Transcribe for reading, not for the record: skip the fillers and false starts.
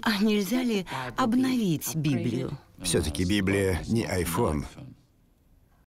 А нельзя ли обновить Библию? Все-таки Библия не iPhone.